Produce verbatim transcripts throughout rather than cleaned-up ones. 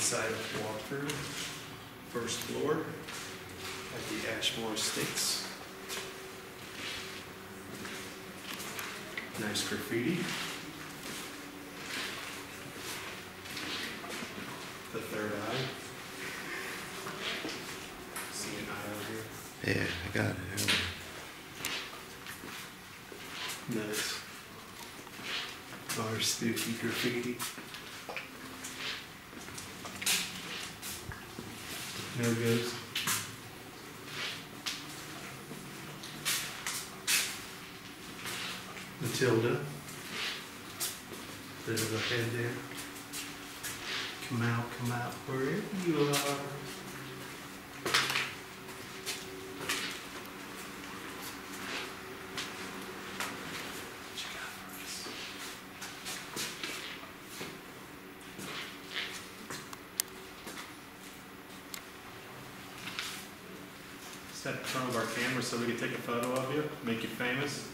inside of walkthrough, first floor at the Ashmore Estates. Nice graffiti. The third eye. See an eye over here? Yeah, I got it. Nice. Our spooky graffiti. There goes. Matilda. Bit of a head there. Come out, come out, wherever you are. What you got for us? Step in front of our camera so we can take a photo of you, make you famous.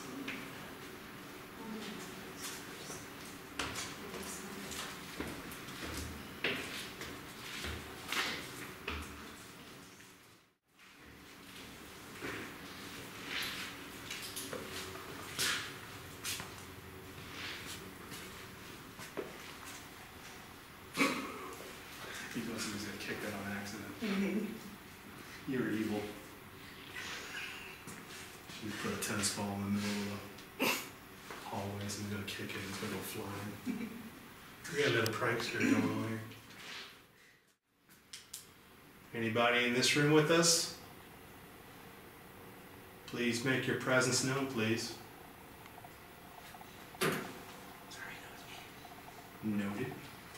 He knows he was going to kick that on accident. Mm-hmm. You're evil. You put a tennis ball in the middle of the hallways and go kick it, it's going to go flying. We got another prankster going on here. Anybody in this room with us? Please make your presence known, please. Noted.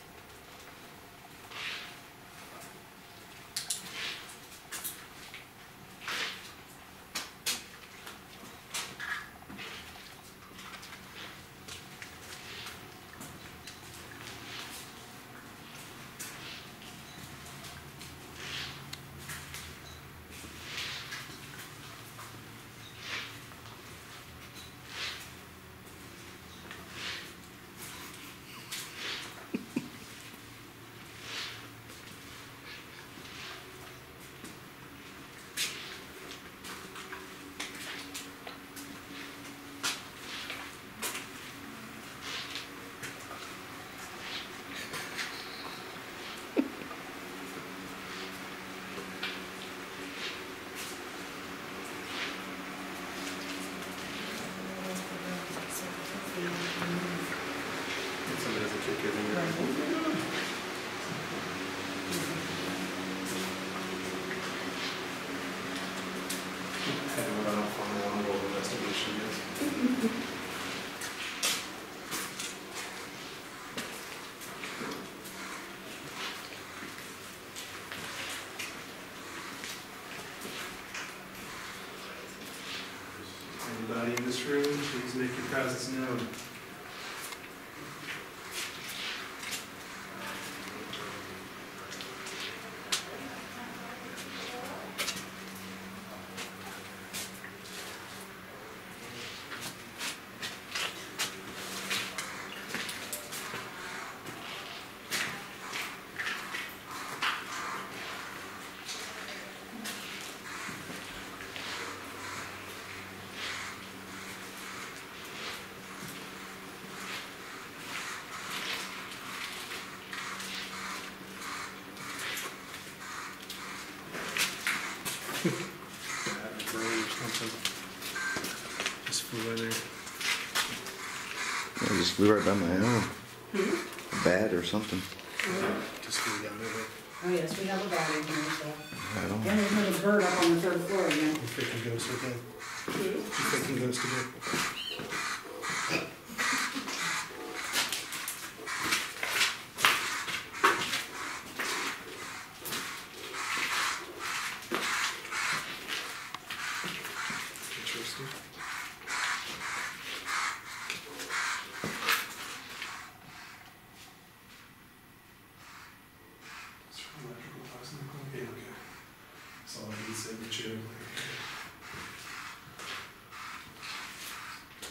Somebody has a kick in there. Had to run off on a long roll investigation, yes. Anybody in this room, please make your presence known. Just flew in there. I just flew right by my own. Hmm? A bat or something. Just flew down there. Oh yes, we have a bat in here, so. I don't And there's another bird up on the third floor again. You freaking ghost again. Hmm? You freaking ghost again. Interesting. Yeah, okay. That's all I need to say, but you.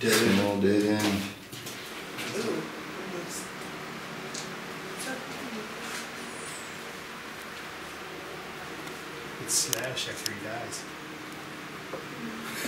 Small dead end. Ooh. It's smash after he dies.